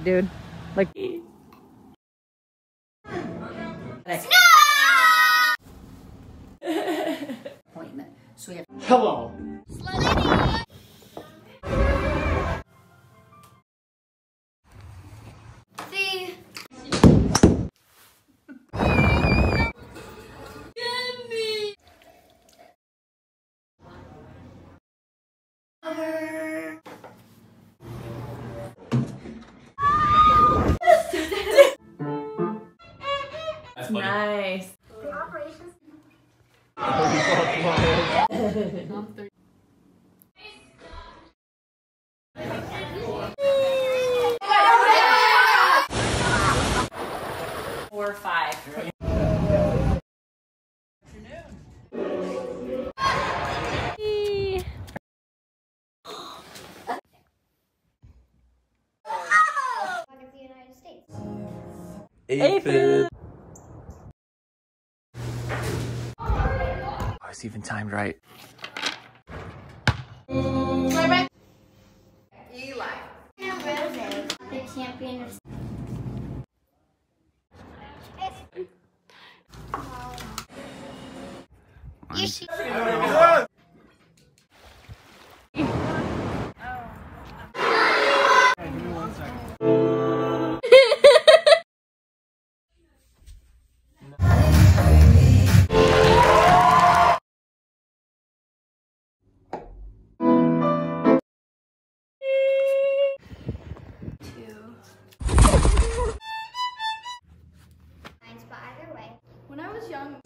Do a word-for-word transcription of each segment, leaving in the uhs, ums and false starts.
dude. Like. Appointment. So we have. Hello. See. That's funny. Nice. The operations. Four, five. The United States. Aphid. Oh, it's even timed right. Eli. And Rose, the champion of. You should. But either way. When I was young,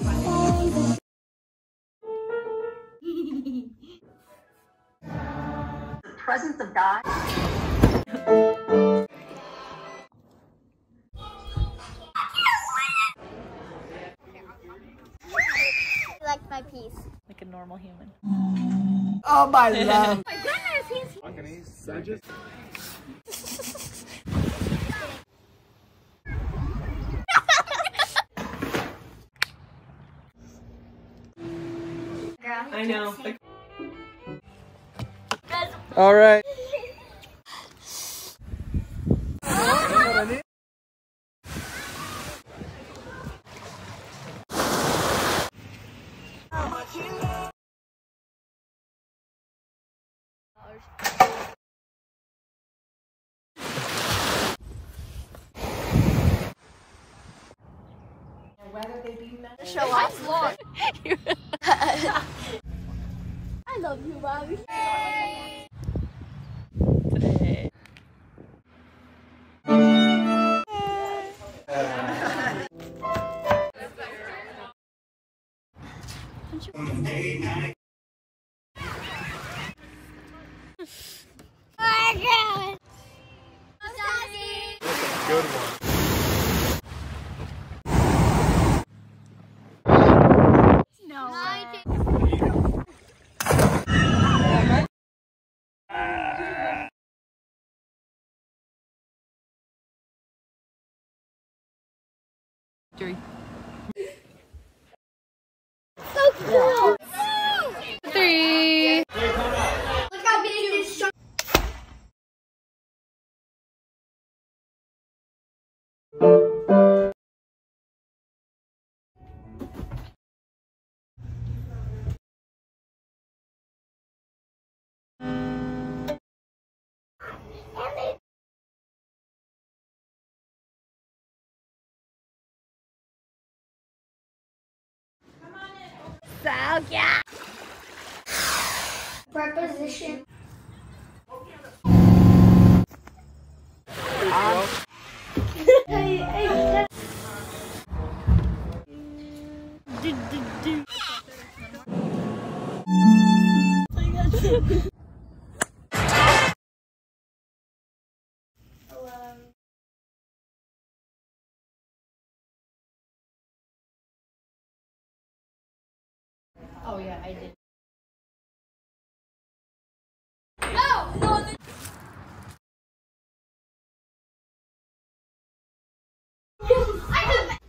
The presence of God. He liked my piece. Like a normal human. Oh my love. My goodness, he's. I know. All right. whether they be men. Show off. I love you, Bobby. Today. Oh my God. Good one. No. Three. So cool. Three. Look how big it is. So yeah. Preposition. Hey, hey, do, do, do. Oh yeah, I did. No, no. I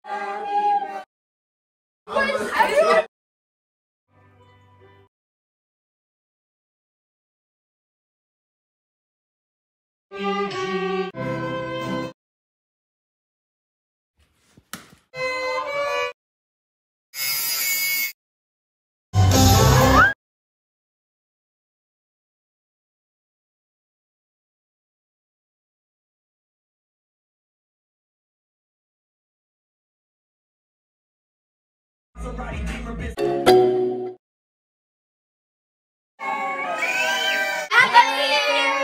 I'm